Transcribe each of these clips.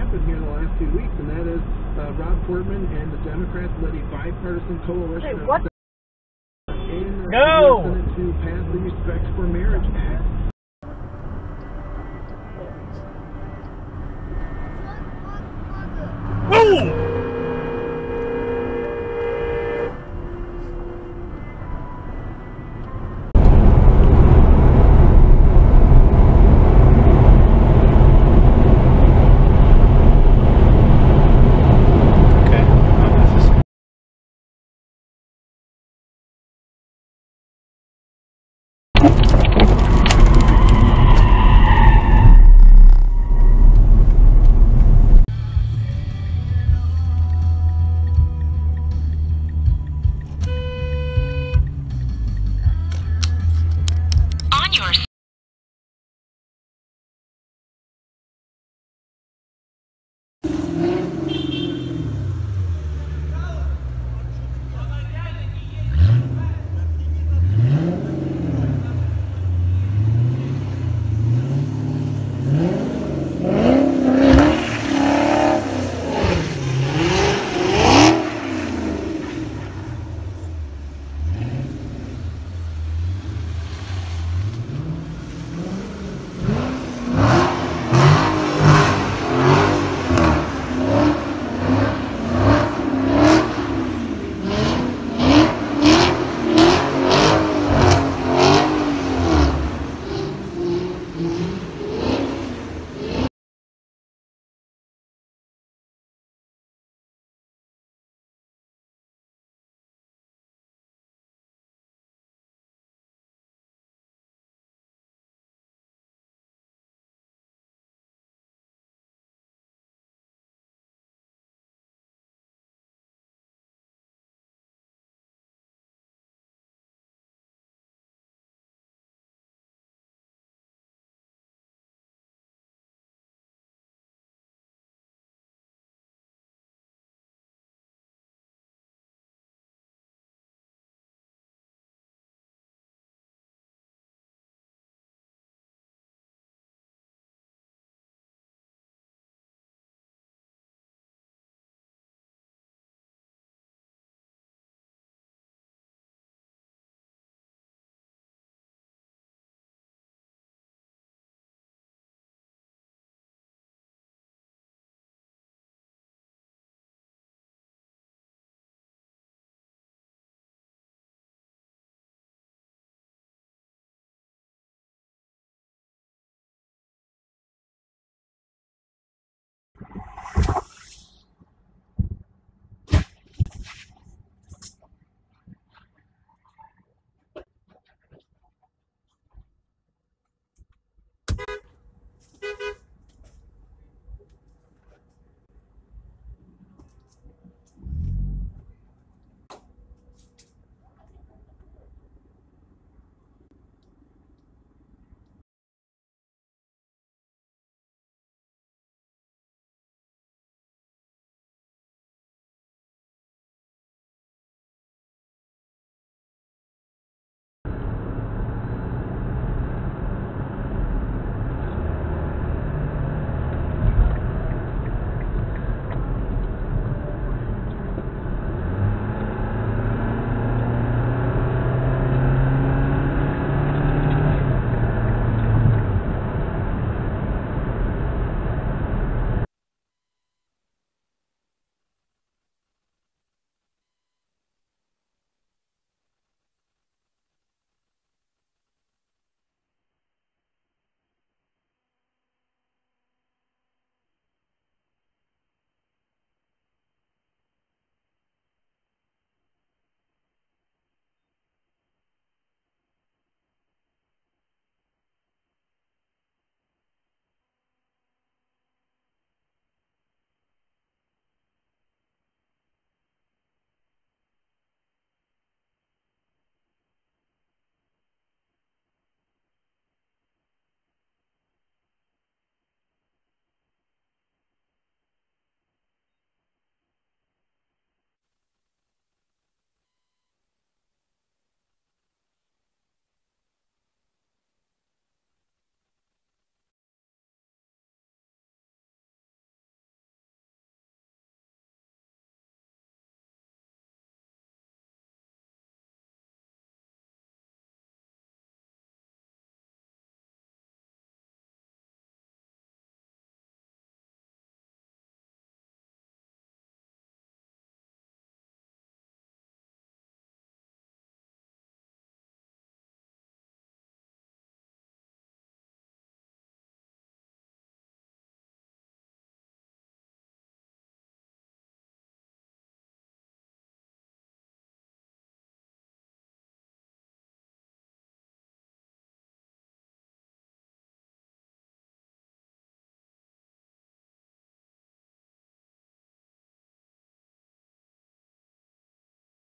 happened here in the last 2 weeks, and that is Rob Portman and the Democrats led a bipartisan coalition What? in No! the Senate to pass the Respect for Marriage Act. Boom!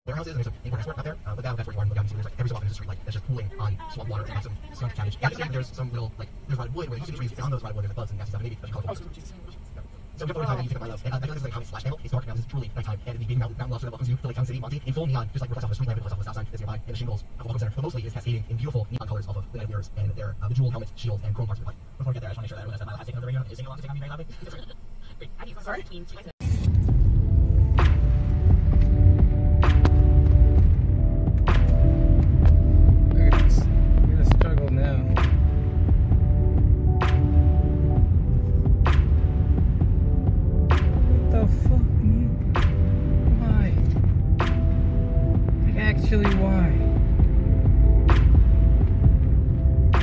warehouses, and there's some import-export out there. But that's where you are. Look down, there's like every so often there's a street light that's just pooling on swamp water and like some skunk cabbage. Yeah, just there's some little like there's rotted wood where it used to be trees. On those rotted wood, there's like bugs and nasty stuff. And maybe there's colorful. So just over time, you think of my loves, and I feel like this is like a common splash panel. It's dark now. This is truly nighttime, and the big mountain love that welcomes you to Lake Town City, Monty, in full neon, just like reflects off the street lamp, reflects off the stop sign that's nearby, and the shingles of the welcome center. But mostly it's cascading in beautiful neon colors off of the night mirrors and their bejeweled helmets, shields, and chrome marks. Before I get there, I just want to make sure that everyone that's my last taking over the radio is singing along to sing on me very loudly. Sorry. Actually, why?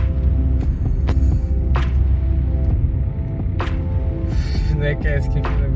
That guy's confused.